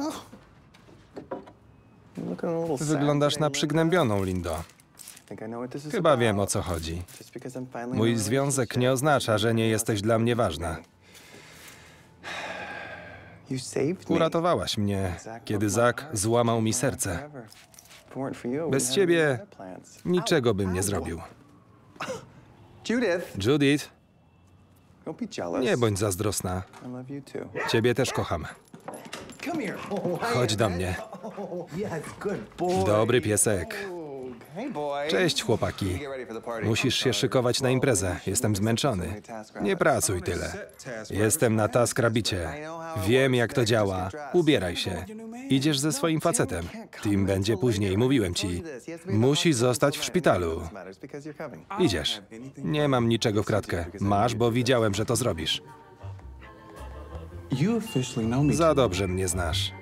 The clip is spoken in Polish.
Wyglądasz na przygnębioną, Lindo. Chyba wiem, o co chodzi. Mój związek nie oznacza, że nie jesteś dla mnie ważna. Uratowałaś mnie, kiedy Zak złamał mi serce. Bez ciebie niczego bym nie zrobił. Judith, nie bądź zazdrosna. Ciebie też kocham. Chodź do mnie. Dobry piesek. Cześć, chłopaki. Musisz się szykować na imprezę. Jestem zmęczony. Nie pracuj tyle. Jestem na TaskRabbicie. Wiem, jak to działa. Ubieraj się. Idziesz ze swoim facetem. Tim będzie później, mówiłem ci. Musi zostać w szpitalu. Idziesz. Nie mam niczego w kratkę. Masz, bo widziałem, że to zrobisz. Za dobrze mnie znasz.